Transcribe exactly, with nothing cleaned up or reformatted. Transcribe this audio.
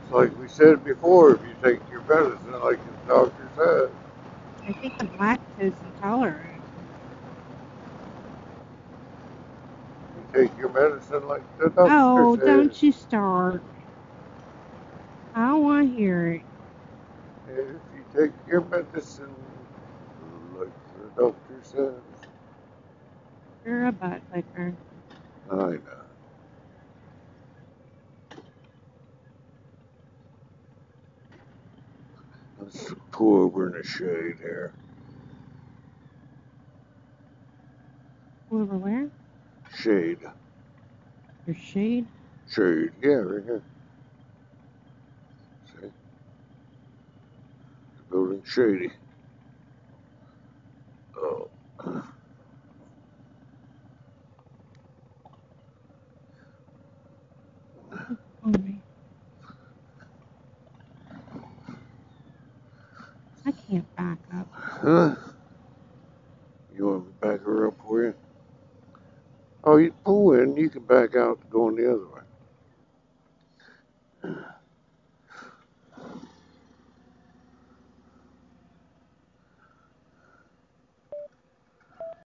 Like we said before, if you take your medicine like the doctor said. I think I'm lactose intolerant. You take your medicine like the doctor Oh, said. don't you start. I don't want to hear it. If you take your medicine like the doctor says. You're a butt licker. I know. Let's pull over in the shade here. Over where? Shade. Your shade? Shade. Yeah, right here. See? The building shady. Oh. On me. I can't back up. Huh? You want me to back her up for you? Oh, you pull in, you can back out going the other way.